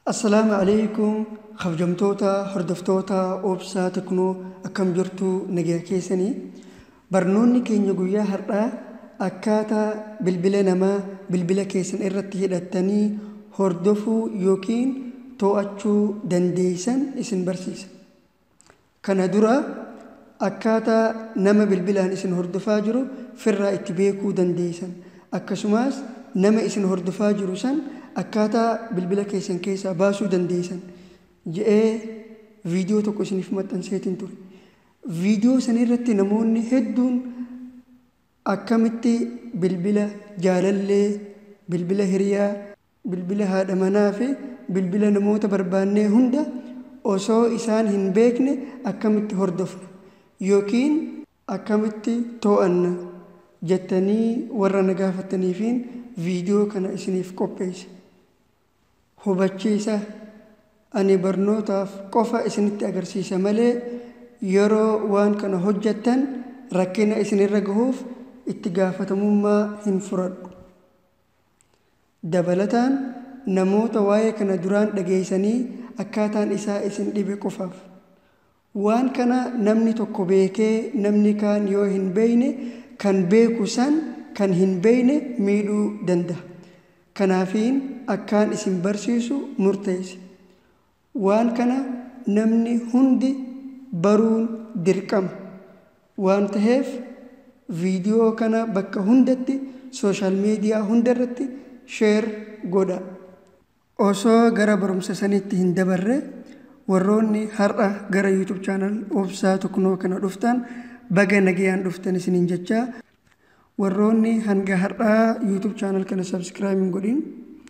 السلام عليكم خفجمتوتا هردفتوتا أوبسا تكنو أكم جرتو نجيا كيسني برنوني كين يقويا هرقا أكاتا بالبلا نما بالبلا كيسن إرتي هدتني هردفو يوكين توأتشو دنديسن اسن برسيسن كان درا أكاتا نما بالبلا اسن هردفاجرو فرا اتبيكو دنديسن أكسماس نما اسن هردفاجرو سن أكاتا بالبلا كيسن كيسا باسو دنديسن جئ فيديو توكو سنف متن سيتين توري فيديو سنيرتي نموني هدون أكامتي بالبلا جالالي بالبلا هريا بالبلا هذا منافي بالبلا نموت برباني هندا وصو إسان هنبيكني أكامتي هردفن يوكين أكامتي توأن جتني ورا نقافتني فين فيديو كان اسنيف كوبيس hubachiisa ani barnootaaf qofa isinitti agarsiisa malee yeroo waan kana hojjettan rakkina isinirra gahuuf itti gaafatamummaa hin fudhadhu. Dabalataan namoota waa'ee kana duraan dhageessanii akkaataan isaa isin dhibe qofaaf waan kana namni tokko beekee namni kaan yoo hin beekne kan beeku san kan hin beekne miidhuu danda'a. Kanaafiin akkaan isin barsiisu murteessi. Waan kana namni hundi baruun dirqama. Waan ta'eef viidiyoo kana bakka hundatti sooshaal miidiyaa hundarratti sheer godha. Osoo gara barumsa sanitti hin dabarre warroonni har'a gara YouTube channel Obsaa Teknoo kana dhuftan baga nagayaan dhuftan isiniin jechaa. warroonni hanga har'aa YouTube channel kana subscribe godhin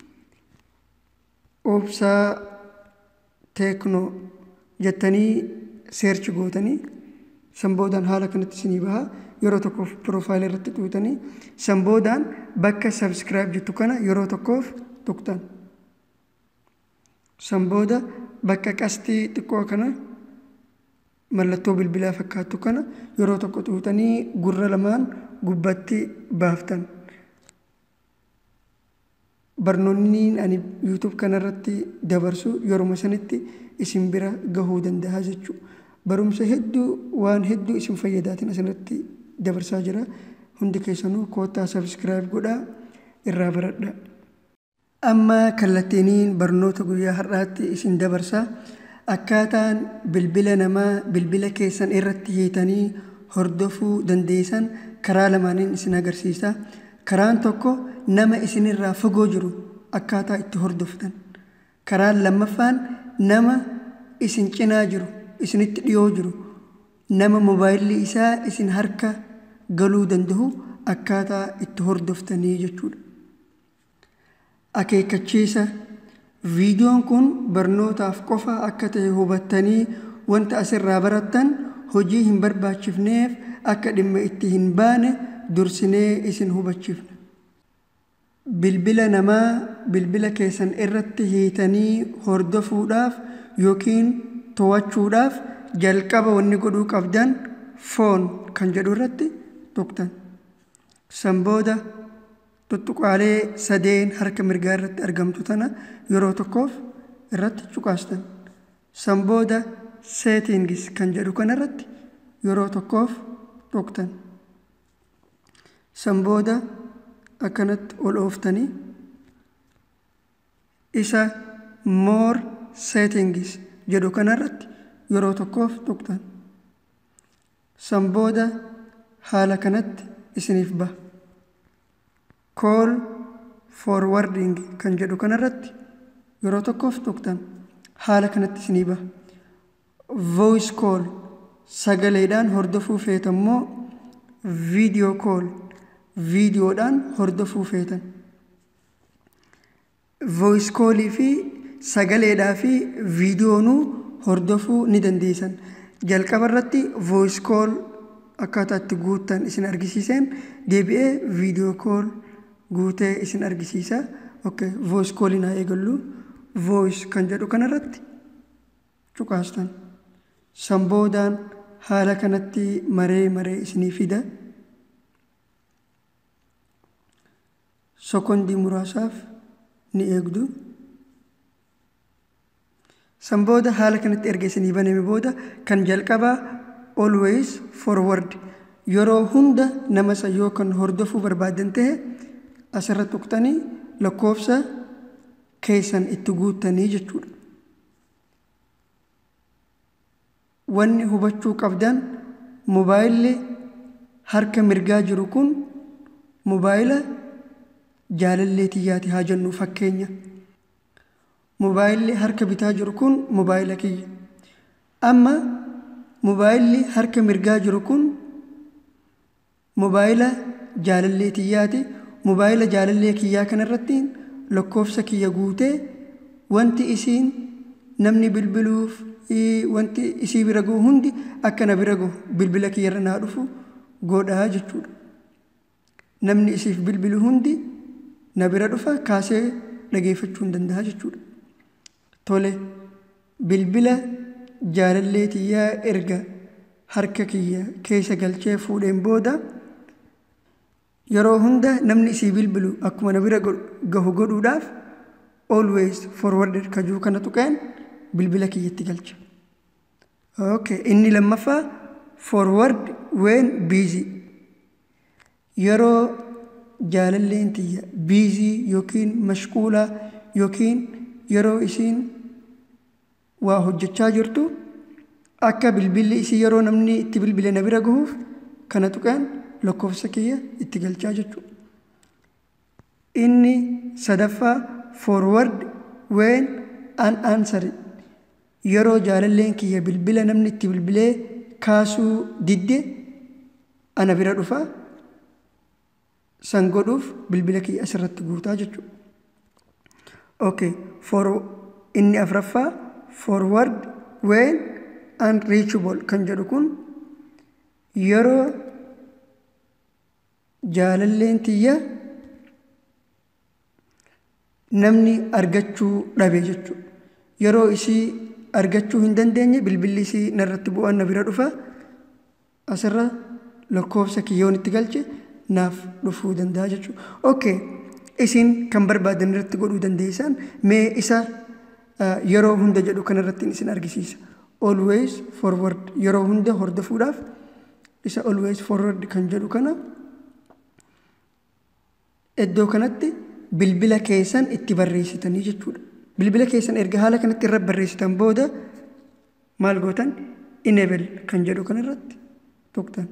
Obsaa Teknoo jettanii search gootanii sanboodaan haala kanatti isinii baha yeroo tokkoof profile irratti tuutanii sanboodaan bakka subscribe jettu kana yeroo tokkoof tuqtan sanbooda bakka qastii xiqqoo kana mallattoo bilbilaa fakkaattu kana yeroo tokko tuutanii gurra lamaan gubbatti baaftan barnoonni ani YouTube kanarratti dabarsu yeroo sanitti isin bira gahuu danda'a jechuudha. Barumsa hedduu waan hedduu isin fayyadaatiin asirratti dabarsaa jira. Hundi keessanuu koottaa subscribe godhaa irraa baradhaa. Amma kallattiiniin barnoota guyyaa har'aatti isin dabarsaa. Akkaataan bilbila namaa bilbila keessan irratti hiitanii hordofuu dandeessan karaa lamaaniin isin agarsiisa. Karaan tokko nama isinirraa fagoo jiru akkaataa itti hordoftan. Karaan lammaffaan nama isin cinaa jiru isinitti dhiyoo jiru nama moobaayilii isaa isin harka galuu danda'u akkaataa itti hordoftanii jechuudha. Akeekkachiisa viidiyoon kun barnootaaf qofa akka ta'e hubattanii wanta asirraa barattan hojii hin barbaachifneef akka dhimma itti hin baane dursinee isin hubachiifna. Bilbila namaa bilbila keessan irratti hiitanii hordofuudhaaf yookiin to'achuudhaaf jalqaba wanni godhuu qabdan foon kan jedhu irratti tuqtan. Sanbooda tuttuqaalee sadeen harka mirgaa irratti argamtu tana yeroo tokkoof irratti cuqaastan. Sanbooda settings kan jedhu kanarratti yeroo tokkoof tuqtan. Sanbooda akkanatti ol ooftanii isa more settings jedhu kanarratti yeroo tokkoof tuqtan. Sanbooda haala kanatti isiniif baha. Call forwarding kan jedhu kanarratti yeroo tokkoof tuqtan. Haala kanatti isinii baha. Voice call sagaleedhaan hordofuu feetammoo video call viidiyoodhaan hordofuu feetan. Voice callii fi sagaleedhaa fi viidiyoonuu hordofuu ni dandeessan. Jalqaba irratti voice call akkaataa itti guuttan isin argisiiseen deebi'ee video call guutee isin argisiisa. Okay, voice calliin haa eegallu. Voice kan jedhu kanarratti cuqaastan. Sanboodaan haala kanatti maree isinii fida. Sekondii muraasaaf ni eegdu. san booda haala kanatti erga isinii baname booda kan jalqabaa always forward yeroo hunda nama san yoo kan hordofuu barbaadan ta'e asirra tuqxanii lakkoofsa keessan itti guuttanii jechuudha. Wanni hubachuu qabdan mobaayilli harka mirgaa jiru kun mobaayila jaalallee tiyyaati haa jennu fakkeenya. Mobaayilli harka bitaa jiru kun mobaayila kiyya. Amma mobaayilli harka mirgaa jiru kun mobaayila jaalallee tiyyaati. Mobaayila jaalallee kiyyaa kanarratti lakkoofsa kiyya guutee wanti isiin namni bilbiluuf wanti isii bira gahu hundi akka na bira gahu bilbila kiyyarra naa dhufu godhaa jechuudha. Namni isiif bilbilu hundi na bira dhufa kaasee dhageeffachuu hin danda'a jechuudha. Tole bilbila jaalallee tiyyaa erga harka kiyya keessa galchee fuudheen booda yeroo hunda namni isii bilbilu akkuma na bira gahu godhuudhaaf always forwarded kajuu kana tuqeen bilbila kiyyatti galcha. Okay, inni lammaffaa forward when busy yeroo jaalalleen tiyya busy yookiin mashquula yookiin yeroo isiin waa hojjechaa jirtu akka bilbilli isii yeroo namni itti bilbile na bira gahuuf kana tuqeen lakkoofsa kiyya itti galchaa jechuudha. Inni sadaffaa forward when unanswered yeroo jaalalleen kiyya bilbila namni itti bilbilee kaasuu didde ana bira dhufa san godhuuf bilbila kiyya asirratti guutaa jechuudha. Okay, inni afraffaa forward when unreachable kan jedhu kun yeroo jaalalleen tiyya namni argachuu dhabe jechuudha. Yeroo isii argachuu hin dandeenye bilbilli isii narratti bu'aan na bira dhufa asirra lakkoofsa kiyyoon itti galche naaf dhufuu danda'a jechuudha. Okay, isin kan barbaadan irratti godhuu dandeessan mee isa yeroo hunda jedhu kanarratti isin argisiisa. Always forward yeroo hunda hordofuudhaaf isa always forward kan jedhu kana iddoo kanatti bilbila keessan itti barreessitanii jechuudha. Bilbila keessan erga haala kanatti irra barreessitan booda maal gootan enable kan jedhu kanarratti tuqtan.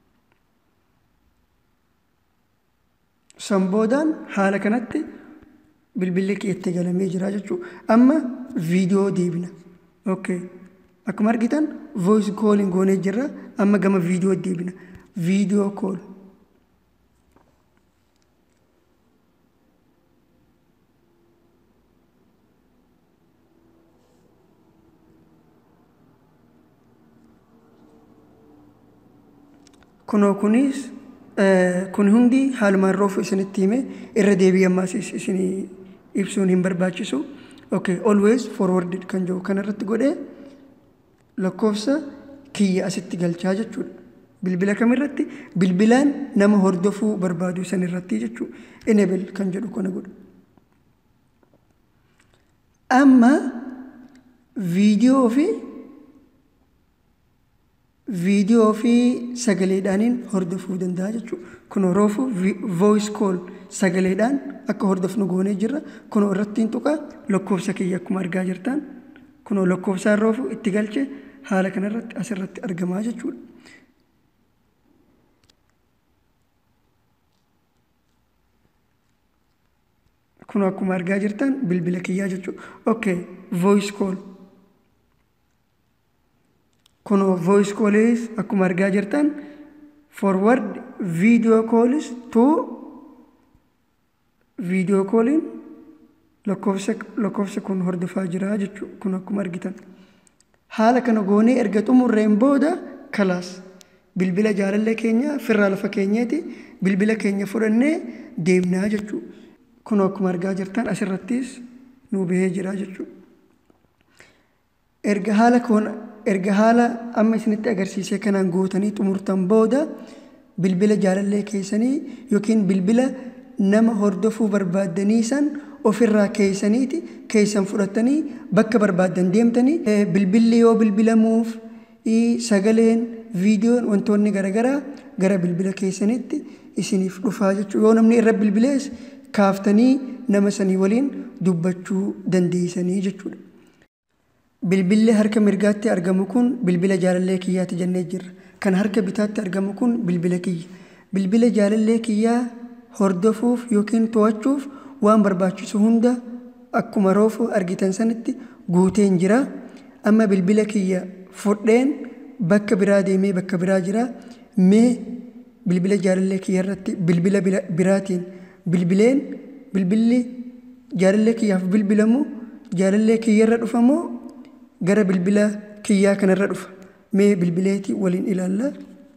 San boodaan haala kanatti bilbilli itti galamee jira jechuudha. Amma viidiyoo deebina. Okay. Akkuma argitan voice calling goonee jirra. Amma gama viidiyoo deebina. Video call. Kun hundi haalumaan roofu isinitti hime irra deebii ammaas isinii ibsuun hin barbaachisu. Okay, always forwarded kan jiru kanarratti godhee lakkoofsa kiyya asitti galchaa jechuudha. Bilbila kamirratti bilbilaan nama hordofuu barbaadu san irratti jechuudha. Enable kan jedhu kana godhu. Amma viidiyoo fi sagaleedhaaniin hordofuu danda'a jechuudha. Kun roofu voice call sagaleedhaan akka hordofnu goonee jirra. Kun irrattiin tuqa lakkoofsa kiyya akkuma argaa jirtan. Kun lakkoofsaan roofu itti galche haala kanarratti asirratti argamaa jechuudha. Kun akkuma argaa jirtan bilbila kiyyaa jechuudha. Okay, voice call. Kun voice calls akkuma argaa jirtan forward video calls to video calling lakkoofsa kun hordofaa jira jechuudha. Kun akkuma argitan haala kana goonee erga xumurreen booda kalaas bilbila jaalallee keenya firraa lafa keenyaati bilbila keenya fudhannee deemnaa jechuudha. Kun akkuma argaa jirtan asirrattis nu bahee jira jechuudha. Erga haala amma isinitti agarsiisee kanaan gootanii xumurtan booda bilbila jaalallee keessanii yookiin bilbila nama hordofuu barbaadanii san ofirraa keessaniiti keessan fudhattanii bakka barbaadan deemtanii bilbilli yoo bilbilamuuf sagaleen viidiyoon wantoonni garaagaraa gara bilbila keessanitti isiniif dhufaa jechuudha. Yoo namni irra bilbilees kaaftanii nama sanii waliin dubbachuu dandeessanii jechuudha. Bilbilli harka mirgaatti argamu kun bilbila jaalallee kiyyaati jennee jirra. Kan harka bitaatti argamu kun bilbila kiyya. Bilbila jaalallee kiyyaa hordofuuf yookiin to'achuuf waan barbaachisu hunda akkuma roofu argitan sanitti guuteen jira. Amma bilbila kiyya fudheen bakka biraa deemee bakka biraa jira. Mee bilbila jaalallee kiyya irratti bilbila biraatiin bilbilli jaalallee kiyyaaf bilbilamu jaalallee kiyya irra dhufamoo gara bilbila kiyyaa kanarra dhufa. Mee bilbileetii waliin ilaalla.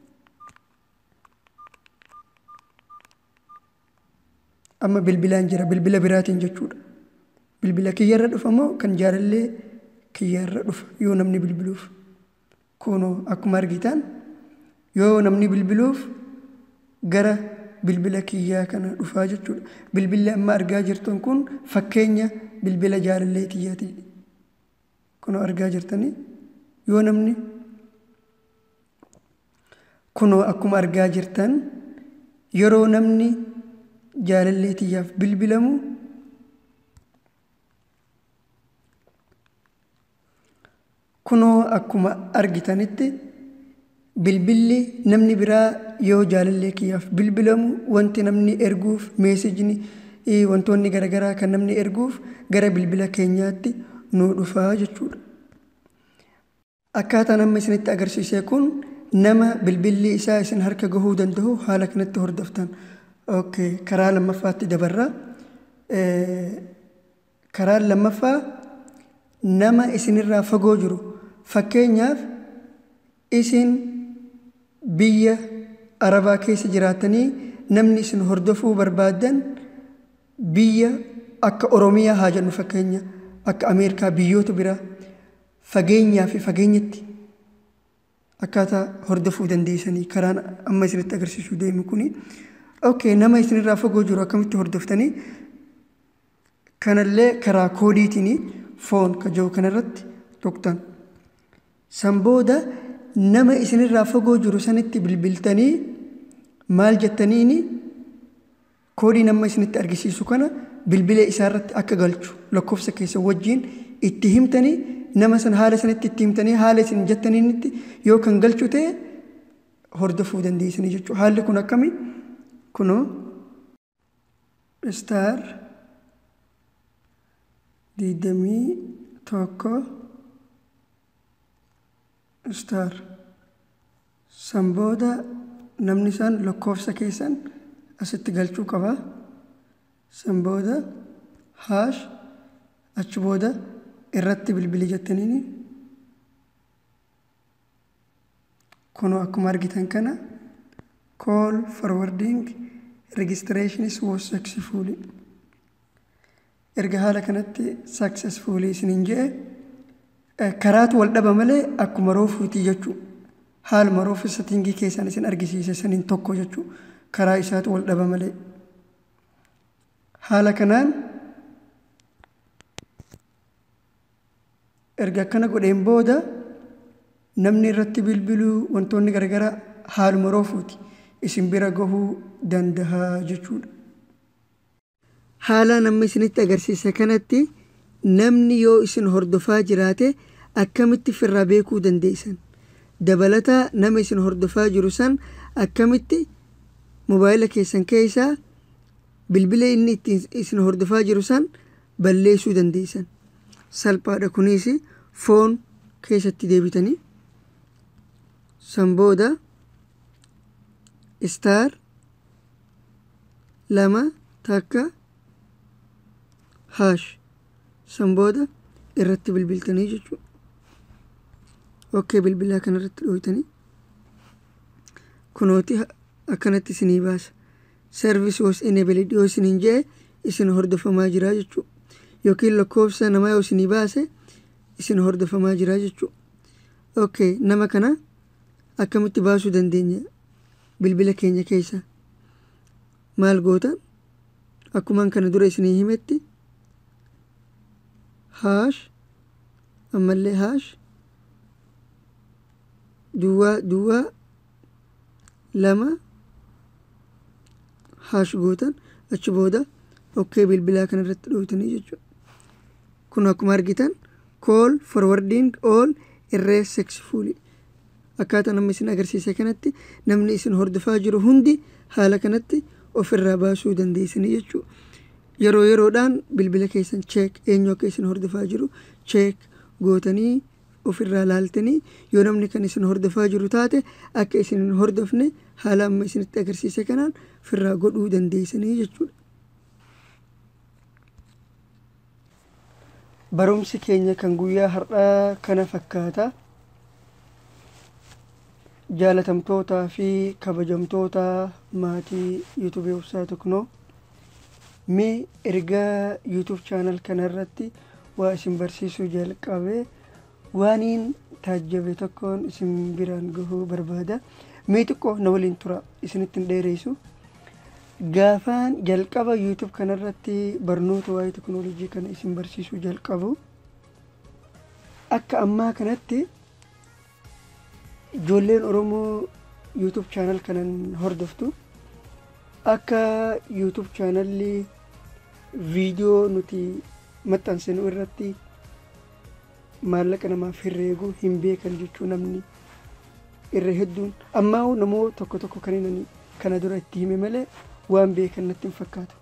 Amma bilbilaan jira bilbila biraatiin jechuudha. Bilbila kiyya irra dhufamoo kan jaalallee kiyya irra dhufa yoo namni bilbiluuf. Kunoo akkuma argitan yoo namni bilbiluuf gara bilbila kiyyaa kana dhufaa jechuudha. Bilbilli amma argaa jirtan kun fakkeenya bilbila jaalallee kiyyaati. Kunoo argaa jirtanii yoo namni kunoo akkuma argaa jirtan yeroo namni jaalallee kiyyaaf bilbilamu kunoo akkuma argitanitti bilbilli namni biraa yoo jaalallee kiyyaaf bilbilamu wanti namni erguuf meesejni wantoonni garaagaraa kan namni erguuf gara bilbila keenyaatti nu dhufaa jechuudha. Akkaataan amma isinitti agarsiise kun nama bilbilli isaa isin harka gahuu danda'u haala kanatti hordoftan. Karaa lammaffaatti dabarra. Karaan lammaffaa nama isinirraa fagoo jiru. Fakkeenyaaf isin biyya Arabaa keessa jiraatanii namni isin hordofuu barbaadan biyya akka Oromiyaa haa jennu fakkeenya akka Ameerikaa biyyoota biraa fageenyaa fi fageenyatti akkaataa hordofuu dandeessanii karaan amma isinitti agarsiisuu deemu kuni. Nama isinirraa fagoo jiru akkamitti hordoftanii kanallee karaa koodiitiin foon kajoo kanarratti tuqtan. San booda nama isinirraa fagoo jiru sanitti bilbiltanii maal jettaniini koodii nama isinitti argisiisu kana bilbila isaarratti akka galchu lakkoofsa keessa wajjin itti himtanii nama san haala sanitti itti himtanii haala isin jettaniinitti yoo kan galchu ta'e hordofuu dandeessanii jechuudha. Haalli kun akkami? Kunoo star 21 star san booda namni san lakkoofsa keessan asitti galchuu qaba. San booda haash achi booda irratti bilbili jettaniini kunoo akkuma argitan kana call forwarding registration was successfully. Erga haala kanatti successfully isiniin jedhe karaatu wal dhaba malee akkuma roofuutii jechuu. Haaluma roofu settingii keessan isin argisiise saniin tokko jechuu. Karaa isaatu wal dhaba malee. Haala kanaan erga akkana godheen booda namni irratti bilbiluu wantoonni garaagaraa haaluma roofuuti isin bira gahuu danda'a jechuudha. Haala namni isinitti agarsiise kanatti namni yoo isin hordofaa jiraate akkamitti firraa beekuu dandeessan. Dabalataa nama isin hordofaa jiru san akkamitti mobaayila keessan keessaa bilbila inni ittiin isin hordofaa jiru san balleessuu dandeessan. Salphaadha kunis foon keessatti deebitanii san booda star 2 haash san booda irratti bilbiltanii jechuudha. Bilbilaa kanarratti dhooytanii kunooti akkanatti isinii baasa. Service was enabled yoo isiniin jedhe isin hordofamaa jira jechuudha. Yookiin lakkoofsa namaa yoo isinii baase isin hordofamaa jira jechuudha. Nama kana akkamitti baasuu dandeenya bilbila keenya keessa? Maal gootan? Akkumaan kana dura isinii himetti haash ammallee haash duwwaa lama haash gootan achi booda okkee bilbilaa kanarratti dhootanii jechuudha. Kun akkuma argitan call forwarding all erase successfully akkaataa namni isin agarsiise kanatti namni isin hordofaa jiru hundi haala kanatti ofirraa baasuu dandeessanii jechuudha. Yeroo yeroodhaan bilbila keessan check eenyu akka isin hordofaa jiru check gootanii ofirraa laaltanii yoo namni kan isin hordofaa jiru taate akka isin hin hordofne haala amma isinitti agarsiise kanaan ofirraa godhuu dandeessanii jechuudha. Barumsi keenya kan guyyaa har'aa kana fakkaata. Jaalatamtootaa fi kabajamtoota maatii YouTube Obsaa Teknoo mee ergaa YouTube channel kanarratti waa isin barsiisuu jalqabee waaniin taajjabe tokkoon isin biraan gahuu barbaada. Mee xiqqoo na waliin tura isinitti hin dheereysu. Gaafaan jalqaba YouTube kanarratti barnoota waa'ee teknoolojii kana isin barsiisuu jalqabu akka ammaa kanatti ijoolleen Oromoo YouTube channel kanan hordoftu akka YouTube channelli viidiyoo nuti maxxansinu irratti maallaqa namaaf herreegu hin beekan jechuu namni irra hedduun ammaa namoota tokko tokko kana dura itti hime malee waan beekan natti hin fakkaatu.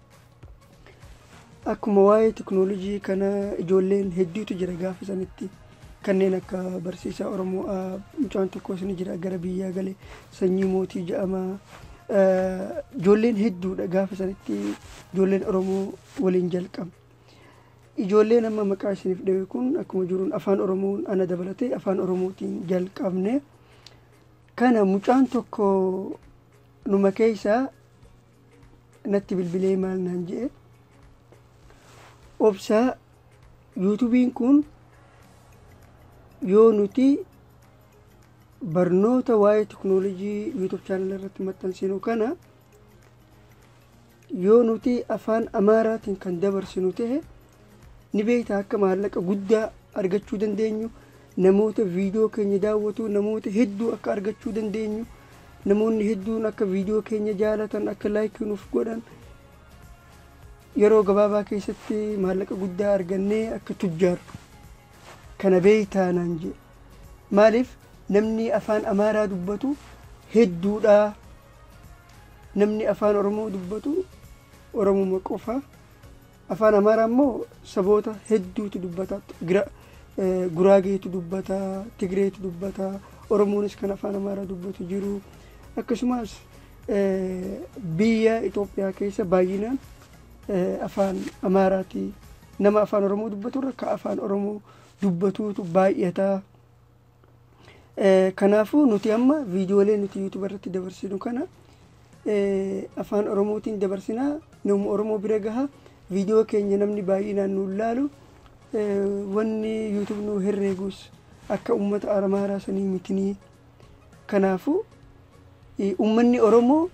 Akkuma waa'ee teknoolojii kana ijoolleen hedduutu jira gaafa sanitti kanneen akka barsiisaa Oromoo mucaan tokkos ni jira gara biyyaa galee sanyii mootii jedhama. Ijoolleen hedduudha gaafa sanitti ijoolleen Oromoo waliin jalqabne. Ijoolleen amma maqaa isiniif dhawe kun akkuma jiruun afaan Oromoon ana dabalatee afaan Oromootiin jalqabne. Kana mucaan tokko numa keessaa natti bilbilee maal naan jedhe Obsaa YouTubein kun yoo nuti barnoota waa'ee teknoolojii YouTube channel irratti maxxansinu kana yoo nuti afaan Amaaraatiin kan dabarsinu ta'e ni beektaa akka maallaqa guddaa argachuu dandeenyu, namoota viidiyoo keenya daawwatu namoota hedduu akka argachuu dandeenyu, namoonni hedduun akka viidiyoo keenya jaalatan akka laayikii nuuf godhan yeroo gabaabaa keessatti maallaqa guddaa argannee akka tujjaaru kana beektaa naan jedhe. Maaliif namni afaan Amaaraa dubbatu hedduudha, namni afaan Oromoo dubbatu Oromuma qofa, afaan Amaaraa immoo saboota hedduutu dubbata. Guraageetu dubbata, Tigreetu dubbata, Oromoonis kan afaan Amaaraa dubbatu jiru. Akkasumas biyya Itoophiyaa keessa baay'inaan afaan Amaaraati nama afaan Oromoo dubbatu irra ka afaan Oromoo dubbatuutu baay'ata. Kanaafuu nuti amma viidiyoolee nuti YouTube irratti dabarsinu kana afaan Oromootiin dabarsinaa nama Oromoo bira gaha. Viidiyoo keenya namni baay'inaan nu ilaalu wanni YouTube nu herreegus akka uummata Amaaraa sanii mitinii. Kanaafuu uummanni Oromoo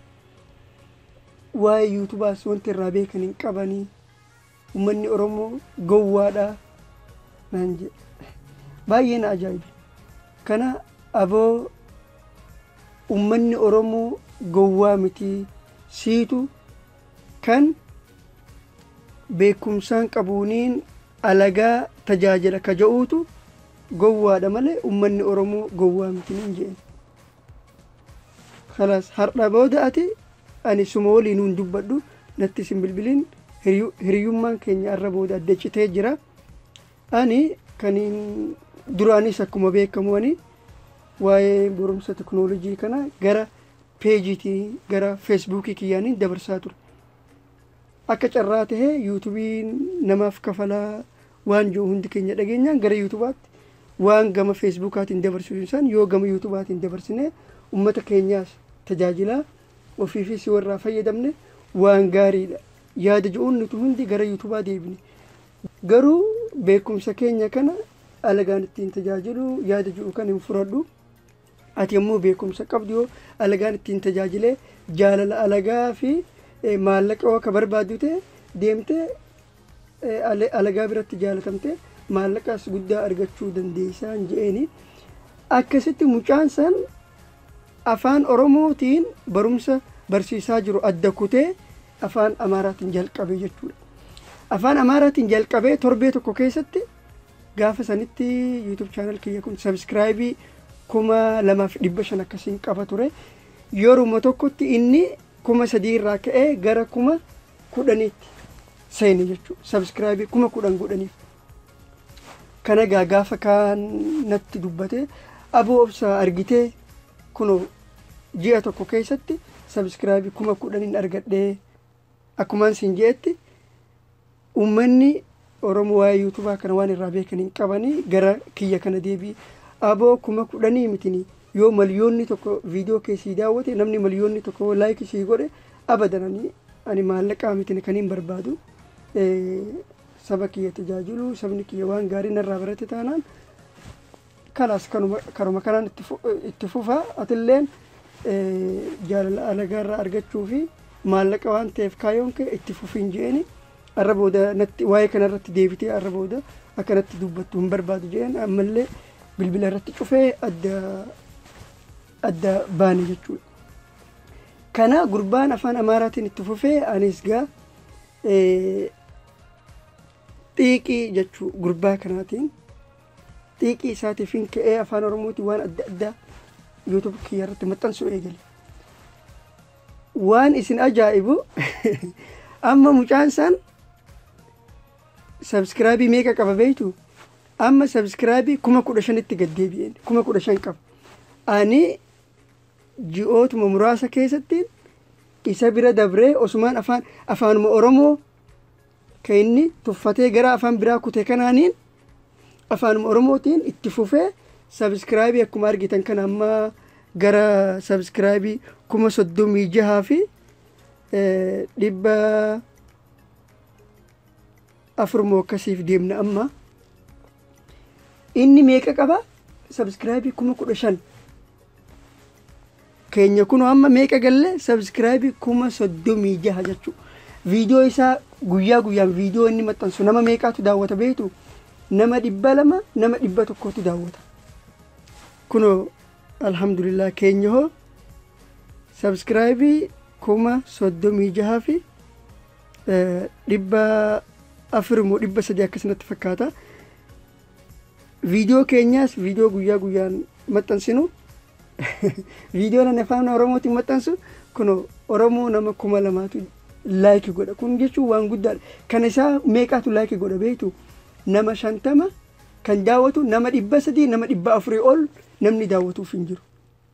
waa'ee YouTubeas wanti irraa beekan hin qabanii. Uummanni Oromoo gowwaadha naan jedhe. Baay'ee na ajaa'ibe. Kana aboo uummanni Oromoo gowwaa miti, siitu kan beekumsaan qabuuniin alagaa tajaajila ka ja'uutu gowwaadha malee uummanni Oromoo gowwaa miti nin jedhe. Khalaas har'a booda ati ani suma waliin nuun dubbadhu natti isin bilbiliin hiriyummaan keenya arra booda addacitee jira. Ani kaniin duraanis akkuma beekamu ani waa'ee barumsa teknoolojii kana gara peejiitii gara feesbuukii kiyyaaniin dabarsaa ture. Akka carraa tahee yuutuubiin namaaf kafalaa waan jiru hundi keenya dhageenyaan gara yuutuubaatti waan gama feesbuukaatiin dabarsuun yoo gama yuutuubaatiin dabarsinee uummata keenyaas tajaajilaa ofiifis warraa fayyadamne waan gaariidha. Yaada ji'uun nuti hundi gara yuutuubaa deebine. Garuu beekumsa keenya kana alagaan ittiin tajaajilu yaada ji'u kan hin fudhadhu. Ati immoo beekumsa qabdu yoo alagaan ittiin tajaajilee jaalala alagaa fi maallaqa akka barbaadu ta'e deemtee alagaa biratti jaalatamte maallaqas guddaa argachuu dandeessan je'eni akkasitti mucaan san afaan oromootiin barumsa barsiisaa jiru adda kutee afaan amaaraatiin jalqabe jechuudha. Afaan amaaraatiin jalqabee torbee tokko keessatti gaafa sanitti YouTube channel kiyya kun subscribe 2500 akkasiin qaba ture. Yeruma tokkotti inni 3,000 irraa ka'ee gara 10,000tti seeni jechuudha. Subscribe 10,000 godhaniif. Kana gaafa kaan natti dubbate aboo obsa argitee kunoo ji'a tokko keessatti subscribe 10,000 argadhee akkumaan siin jeetti ummanni Oromoo waa'ee YouTube kana waan irraa beekan hin qabanii gara kiyya kana deebii aboo 10,000 mitini yoo miliyoonni tokko viidiyoo keessii daawwate namni miliyoonni tokko like sii godhe abadananii ani maallaqaa mitini kan hin barbaadu saba kiyya tajaajilu sabni kiyya waan gaarii narraa barate taanaan kalaas karuma kanaan itti fufaa atilleen jaalala alagaarraa argachuu fi maallaqa waan ta'eef kaayoon kee itti fufiin jeeni arra booda natti waa'ee kanarratti deebitee arra booda akkanatti dubbattu hin barbaadu jeen ammallee bilbila irratti cufee adda baane jechuudha. Kana gurbaan afaan amaaraatiin itti fufee anis gaa xiiqii jechuu gurbaa kanaatiin xiiqii isaatiif hin ka'ee afaan oromootiin waan adda addaa YouTube kiyya irratti maxxansuu eegale. Waan isin ajaa'ibu amma mucaan san subscribe meeqa qaba beektu? Amma subscribe 15,000tti gad deebi'een 15,000 qaba. Ani ji'ootuma muraasa keessatti isa bira dabree osumaan afaanuma Oromoo kan inni tuffatee gara afaan biraa kute kanaaniin afaanuma Oromootiin itti fufee subscribe akkuma argitan kan amma gara subscribe 36,000 fi 400 akkasiif deemna amma. Inni meeqa qaba? Subscribe 15,000. Keenya kun amma meeqa galle subscribe 36,000 jechuudha. Viidiyoo isaa guyyaa guyyaan viidiyoo inni maxxansu nama meeqaatu daawwata beektu? Nama 200 nama 100tu daawwata. Kunoo alhamdulillah keenya hoo subscribe 36,000 fi 400 akkasumatti fakkaata. Viidiyoo keenyaas viidiyoo guyyaa guyyaan maxxansinu viidiyoo afaan oromootiin maxxansu kun oromoo nama 2,000tu like godha. Kun jechuun waan guddaadha. Kan isaa meeqaatu like godha beektu? Nama 50 kan daawwatu nama 300 nama 400 ol namni daawwatuuf hin jiru.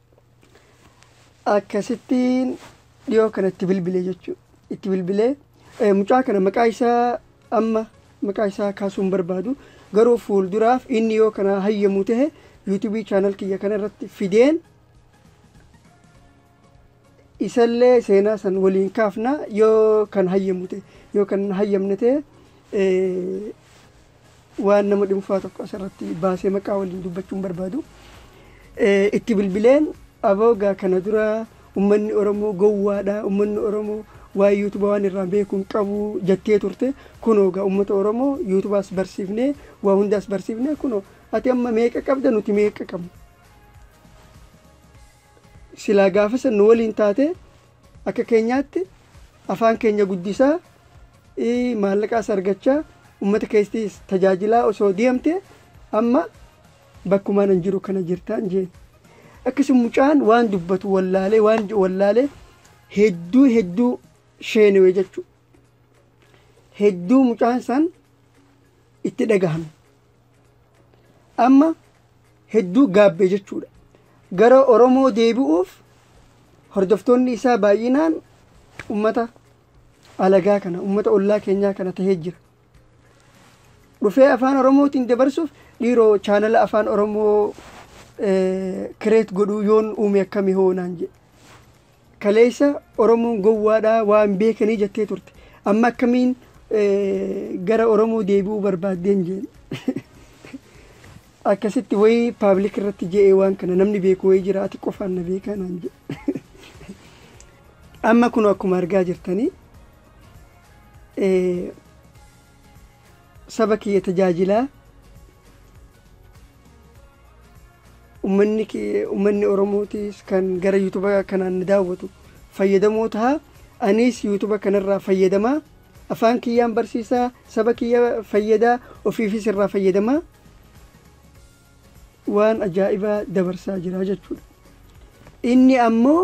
Akkasittiin dhiyoo kanatti bilbilee jechuudha. Itti bilbilee mucaa kana maqaa isaa amma maqaa isaa kaasuun barbaadu garuu fuulduraaf inni yoo kana hayyamu ta'e YouTube channel kiyya kana irratti fideen isallee seenaa san waliin kaafna yoo kan hayyamu ta'e yoo kan hayyamne ta'e waan nama dhuunfaa tokko asirratti baasee maqaa waliin dubbachuun barbaadu. Itti bilbileen aboogaa kana dura ummanni Oromoo gowwaadha ummanni Oromoo waa'ee YouTube waan irraa beekuun qabu jettee turte kunoo gaa uummata Oromoo YouTubeas barsiifnee waa hundaas barsiifnee kunoo ati amma meeqa qabda nuti meeqa qabna. Silaa gaafa san nu waliin taate akka keenyaatti afaan keenya guddisaa maallaqaas argachaa uummata keessatti tajaajilaa osoo deemte amma bakkumaan hin jiru kana jirtaan jeen. Akkasuma mucaan waan dubbatu wallaalee hedduu sheenewee jechuudha. Hedduu mucaan san itti dhagahame. Amma hedduu gaabbee jechuudha. Gara Oromoo deebi'uuf hordoftoonni isaa baay'inaan uummata alagaa kana uummata ollaa keenyaa kana tahee jira. Dhufee afaan Oromootiin dabarsuuf dhiiroo chaanala afaan Oromoo kireet godhuu yoon uume akkamii hoonaan jedhe. Kaleessa Oromoon gowwaadhaa waan beekanii jettee turte. Amma akkamiin gara Oromoo deebi'uu barbaaddeen jeen. Akkasitti wayii paablik irratti je'ee waan kana namni beeku wayii jira ati qofaan na beekaa naan jedhe. Amma kun akkuma argaa jirtanii saba kiyya tajaajilaa ummanni Oromootis kan gara YouTube kanaan daawwatu fayyadamoo ta'a. Anis YouTube kanarraa fayyadamaa afaan kiyyaan barsiisaa saba kiyya fayyadaa ofiifis irraa fayyadamaa waan ajaa'ibaa dabarsaa jira jechuudha. Inni ammoo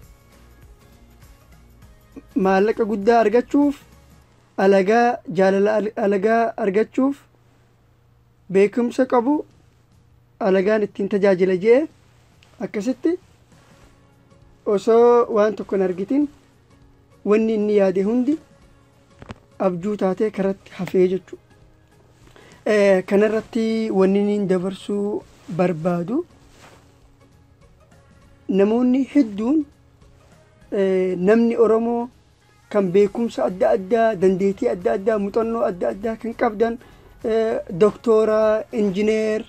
maallaqa guddaa argachuuf alagaa jaalala alagaa argachuuf beekumsa qabu alagaan ittiin tajaajila jee akkasitti osoo waan tokko hin argitin wanni inni yaade hundi abjuu taatee karatti hafee jechuudha. Kanarratti wanni inni dabarsuu barbaadu namoonni hedduun namni Oromoo kan beekumsa adda addaa dandeettii adda addaa muuxannoo adda addaa kan qabdan doktora injineer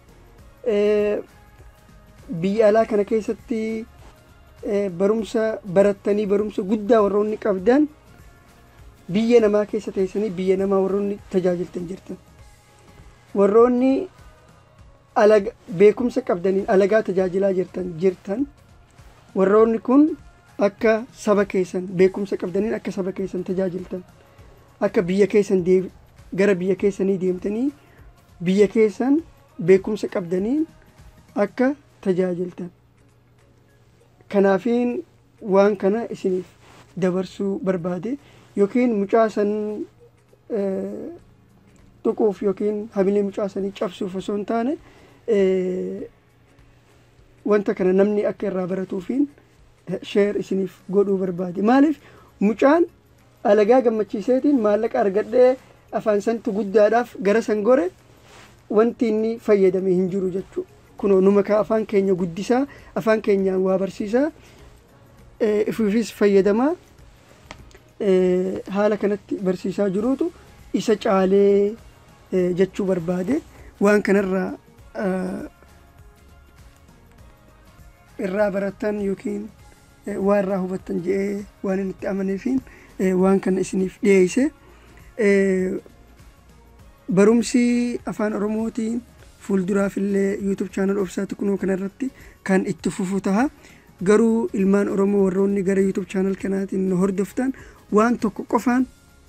biyya alaa kana keessatti barumsa barattanii barumsa guddaa warroonni qabdan biyya namaa keessa teessanii biyya namaa warroonni tajaajiltan jirtan warroonni alaga beekumsa qabdaniin alagaa tajaajilaa jirtan warroonni kun akka saba keessan beekumsa qabdaniin akka saba keessan tajaajiltan akka biyya keessan gara biyya keessanii deemtanii biyya keessan beekumsa qabdaniin akka tajaajiltan. Kanaafiin waan kana isiniif dabarsuu barbaade yookiin mucaa san tuquuf yookiin hamilee mucaa sanii cabsuuf osoo hin taane wanta kana namni akka irraa baratuufiin sheer isiniif godhuu barbaade. Maaliif mucaan alagaa gammachiiseetiin maallaqa argadhee afaan santu guddaadhaaf gara san gore wanti inni fayyadame hin jiru jechuudha. Kunoo numa ka afaan keenya guddisaa afaan keenyaan waa barsiisaa ifiifis fayyadamaa haala kanatti barsiisaa jiruutu isa caalee jechuu barbaade. Waan kanarraa irraa baratan yookiin waan irraa hubattan jedhee waan inni itti amaneefiin waan kana isiniif dhiyeesse. Barumsi afaan Oromootiin fuulduraaf illee YouTube channel Obsaa Tukunoo kanarratti kan itti fufu ta'a. Garuu ilmaan Oromoo warroonni gara YouTube channel kanaatiin nu hordoftan waan tokko qofaan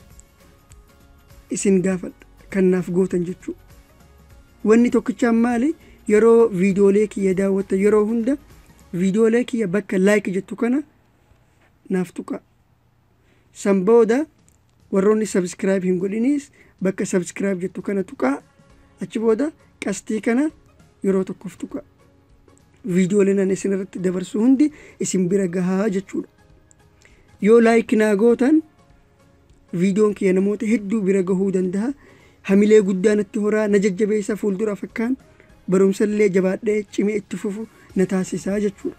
isin gaafadha kanaaf gootan jechuudha. Wanni tokkichaan maali? Yeroo viidiyoolee kiyya daawwattan yeroo hunda viidiyoolee kiyya bakka like jettu kana naaf tuqa. San booda warroonni subscribe hin godhinis bakka subscribe jettu kana tuqa. Achi booda qastii kana yeroo tokkoof tuqa. Viidiyooleen ani isin irratti dabarsu hundi isin bira gahaa jechuudha. Yoo like naa gootan viidiyoon kiyya namoota hedduu bira gahuu danda'a. Hamilee guddaa natti horaa na jajjabeessa fuulduraaf akkaan barumsallee jabaadhee cimee itti fufu na taasisaa jechuudha.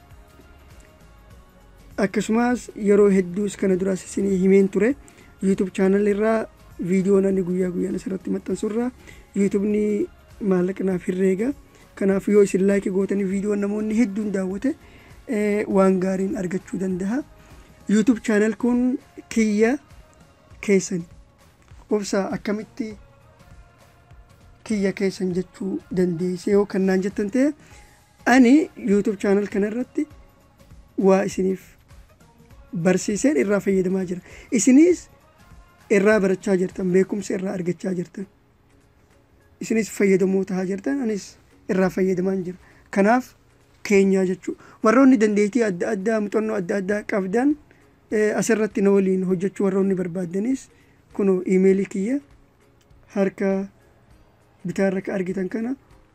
Akkasumas yeroo hedduus kana duraas isinii himeen ture YouTube channel irraa viidiyoon ani guyyaa guyyaan asirratti maxxansurraa YouTubni maallaqa naaf herreega. Kanaaf yoo isin like gootanii viidiyoon namoonni hedduun daawwate waan gaariin argachuu danda'a. YouTube channel kun kiyya keessan Obsaa akkamitti kiyya keessan jechuu dandeesse yoo kannaan jettan ta'e ani YouTube channel kanarratti waa isiniif barsiiseen irraa fayyadamaa jira. Isinis irraa barachaa jirtan beekumsa irraa argachaa jirtan. Isinis fayyadamoo tahaa jirtan anis irraa fayyadamaa jira. Kanaaf keenyaa jechuudha. Warroonni dandeettii adda addaa muuxannoo adda addaa qabdan asirratti na waliin hojjechuu warroonni barbaadanis kunoo iimeelii kiyya harka bitaarra ka argitan kana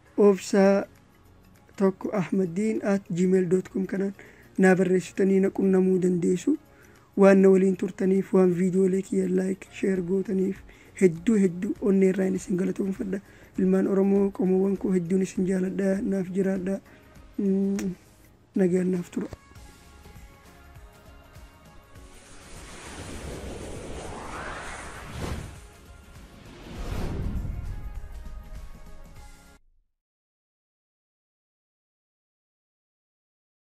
obsa1ahmadin@gmail.com kanaan naa barreessitanii na qunnamuu dandeessu. Waan na waliin turtaniif waan viidiyoolee kiyya like share gootaniif hedduu onneerraa isin galatoomfadha. Ilmaan Oromoo qomoowwan koo hedduun isin jaaladha naaf jiraadha nagaan naaf tura.